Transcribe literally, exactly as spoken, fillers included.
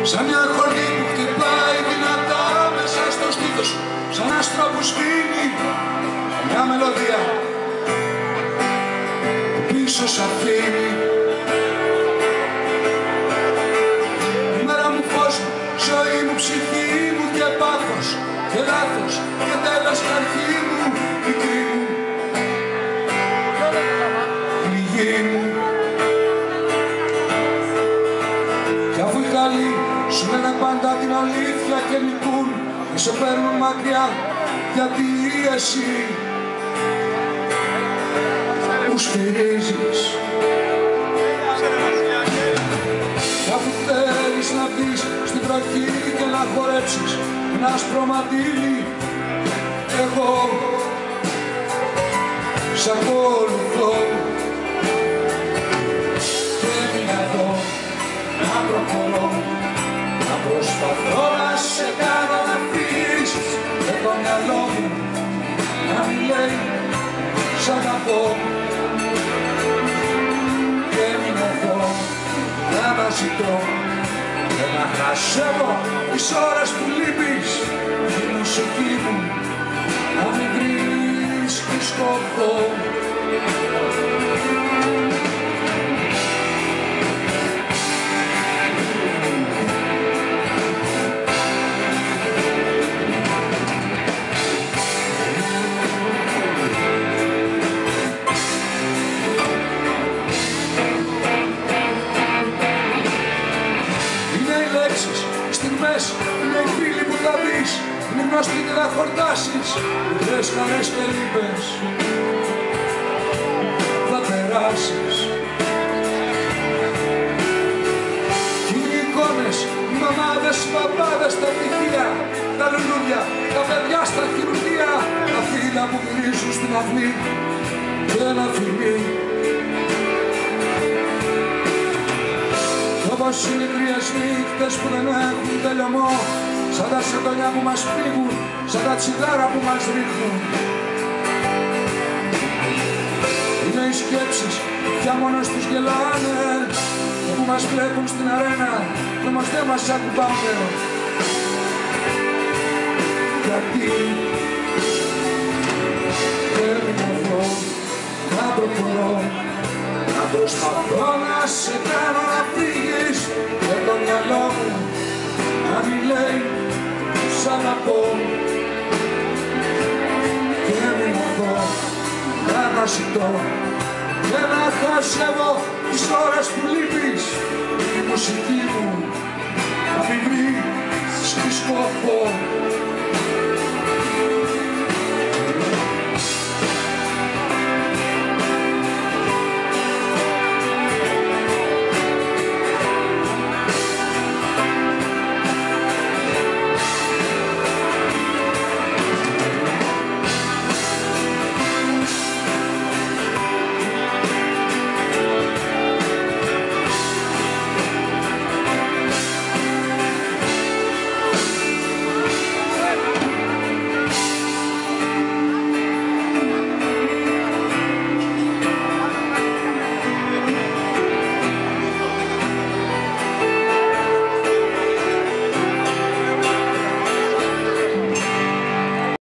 σαν μια χορδή που χτυπάει δυνατά μέσα στο στήθος, σαν άστρο που σβήνει μια μελωδία που πίσω σ' αφήνει. Η μέρα μου, φως μου, ζωή μου, ψυχή μου και πάθος και λάθος και τέλος και αρχή μου, μικρή μου, πληγή μου. Κι αφού οι καλοί σου λένε πάντα την αλήθεια και νικούν και σε παίρνουν μακριά, γιατί εσύ που στηρίζεις. Κι αφού θέλεις να μπεις στην βροχή και να χορέψεις ένα άσπρο μαντίλι, εγώ σ' ακολουθώ. Και έμεινα εδώ να προχωρώ, να προσπαθώ να σε κάνω να φύγεις και το μυαλό μου να μην λέει σ' αγαπώ. Και έμεινα εδώ να αναζητώ και να χασεύω τις ώρες που λείπεις, η μουσική μου να μην βρίσκει σκοπό. Είναι οι φίλοι που θα δεις, είναι γνωστοί και θα χορτάσεις, ιδέες, χαρές και λύπες θα περάσεις. Κι είναι οι εικόνες, οι μαμάδες, οι παπάδες, τα πτυχία, τα λουλούδια, τα παιδιά στα χειρουργεία, τα φύλλα που γυρίζουν στην αυλή και ένα φιλί. Όπως οι μικρές νύχτες που δεν έχουν τελειωμό, σαν τα σεντόνια που μας πνίγουν, σαν τα τσιγάρα που μας ρίχνουν. Είναι οι σκέψεις που πια μόνος τους γελάνε και που μας βλέπουν στην αρένα και όμως δεν μας ακουμπάνε. Γιατί έμεινα εδώ να προχωρώ, να προσπαθώ να σε κάνω να φύγεις και το μυαλό μου να μην λέει σ' αγαπώ. Και έμεινα εδώ να αναζητώ και να χασεύω τις ώρες που λείπεις, η μουσική μου να μην βρει σκοπό.